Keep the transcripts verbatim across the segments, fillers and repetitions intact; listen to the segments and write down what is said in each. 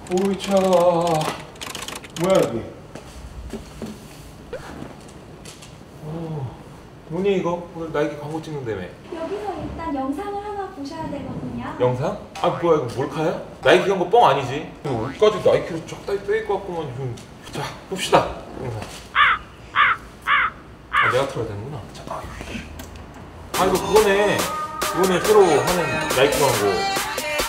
오이차. 뭐야 여기? 어, 뭐니 이거? 오늘 나이키 광고 찍는다며. 여기서 일단 영상을 하나 보셔야 되거든요. 영상? 아 뭐야 이거 몰카야? 나이키 광고 뻥 아니지? 이거 옷까지 나이키로 쫙 빼입고 왔구만. 좀. 자 봅시다 영상. 아 내가 틀어야 되는구나. 자, 아, 아 이거 그거네. 이거네 새로 하는 나이키 광고.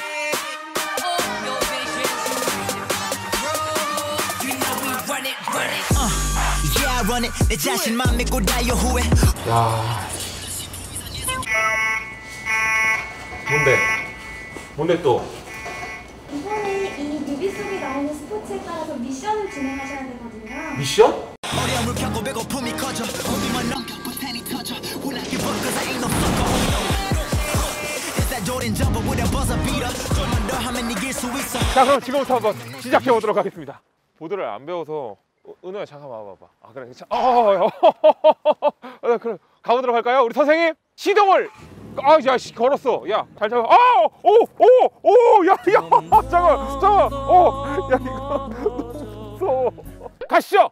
내 자신만 믿고 다요 후회. 야. 뭔데? 뭔데 또? 이번에 이 뮤비 속에 나오는 스포츠에 따라서 미션을 진행하셔야 되거든요. 미션? 어려움을 겪고 배고픔이 커져 고비만 넘겨 포텐이 터져 혼란이 벗겨서 ain't no fuck. 자 그럼 지금부터 한번 시작해 보도록 하겠습니다. 보드를 안 배워서 은호야 잠깐 와봐봐. 아 그래 괜찮아. 어, 어, 그럼 가보도록 할까요? 우리 선생님 시동을. 아야 걸었어. 야 잘 잡아. 아오오오야 야 잠깐 잠깐. 어야 이거 너무 무서워. 가시죠.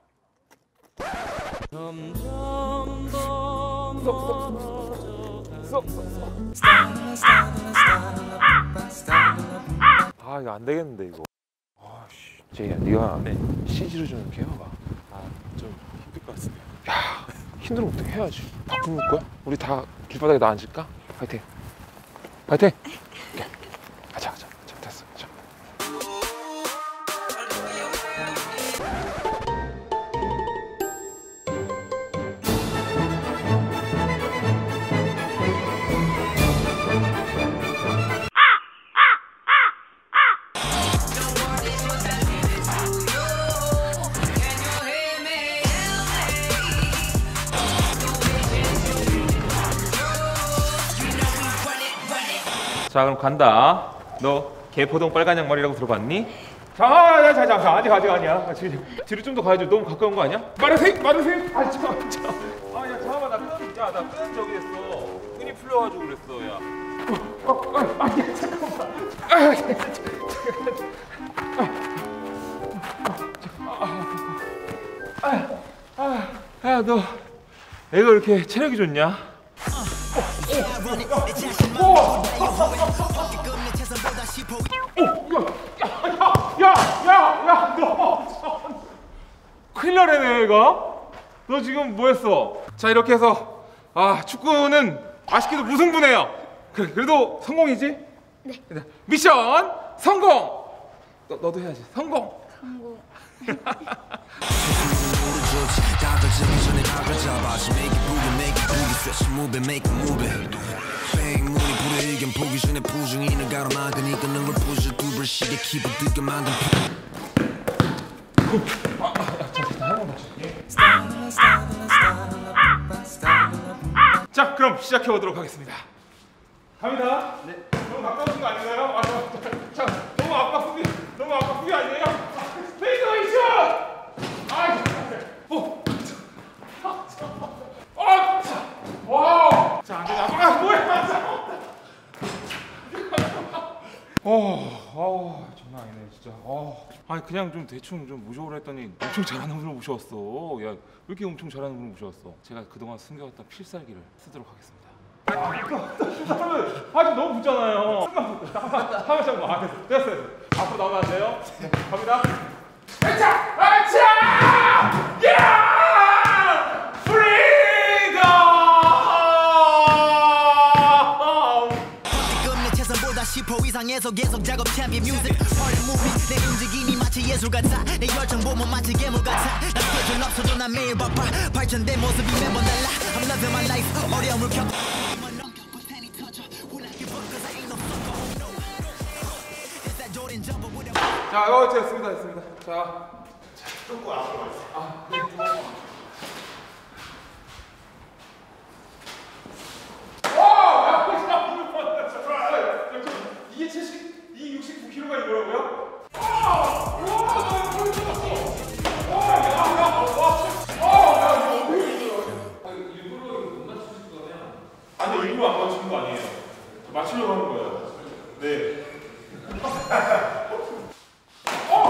아 이거 안 되겠는데 이거. 아씨 제이야 네가 네. 씨지를 좀 이렇게 해봐봐. 아 좀 힘들 것 같습니다. 야 힘들면 어떻게 해야지. 바꾸는 거야? 우리 다 길바닥에 나 앉을까? 파이팅. 파이팅. 오케이. 가자 가자. 자 됐어. 자. 자 그럼 간다. 너 개포동 빨간 양말이라고 들어봤니? 자, 자, 자, 자, 아직 아직 아니야. 뒤로 좀 더 가야지. 너무 가까운 거 아니야? 빠르세요, 빠르세요. 아, 잠깐만, 잠깐만. 아, 야, 잠깐만, 나 끈, 야, 나 끈 저기 했어. 끈이 풀려가지고 그랬어, 야. 어, 어, 어, 아, 야, 잠깐만. 아, 야, 아, 아, 아, 야, 너 애가 왜 이렇게 체력이 좋냐? 야야야야 너 큰일 나네 얘가. 너 지금 뭐 했어? 자 이렇게 해서 아 축구는 아쉽게도 무승부네요. 그래 그래도 성공이지? 네. 미션 성공. 너 너도 해야지. 성공. 성공. 자 그럼 시작해 보도록 하겠습니다. 갑니다. 네. 너무 가까우신 거 아닌가요? 아, 자, 자 너무 아깝게 너무 아깝게 아니에요? 스페이드 웨이션. 아, 오. 아, 자, 와우. 자, 안 돼, 아, 뭐야? 어, 어, 장난 아니네, 진짜. 어, 아니 그냥 좀 대충 좀 모셔오라 했더니 엄청 잘하는 분을 모셔왔어. 야, 왜 이렇게 엄청 잘하는 분을 모셔왔어? 제가 그동안 숨겨왔던 필살기를 쓰도록 하겠습니다. 아, 좀 너무 붙잖아요. 한번 잠깐만. 아, 됐어, 됐어, 됐어. 앞으로 나오면 안 돼요? 갑니다. 아차! 아차! 야! 프리덤! 끝내 최선보다 십 퍼센트 이상에서 계속 작업 챔피언 뮤직 허리 무비 내 움직임이 마치 예술 같아 내 열정 보면 마치 괴물 같아 나 스케줄 없어도 난 매일 바빠 발전된 모습이 매번 달라 I'm loving my life 어려움을 겪고 자, 어, 됐습니다, 됐습니다. 자, 조금 앞으로 가세요. 아, 네, 좀. 와, 야, 이게 칠십, 이 육십구 킬로그램가 이거라고요? 와, 와, 너 이거 쳤어. 와, 야, 야, 와, 와, 야, 이거 어떻게 했어요? 아, 일부러 못 맞추실 거냐? 아니, 일부러 안 맞추는 거 아니에요. 맞추려고 하는 거예요. 네. 어!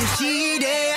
시대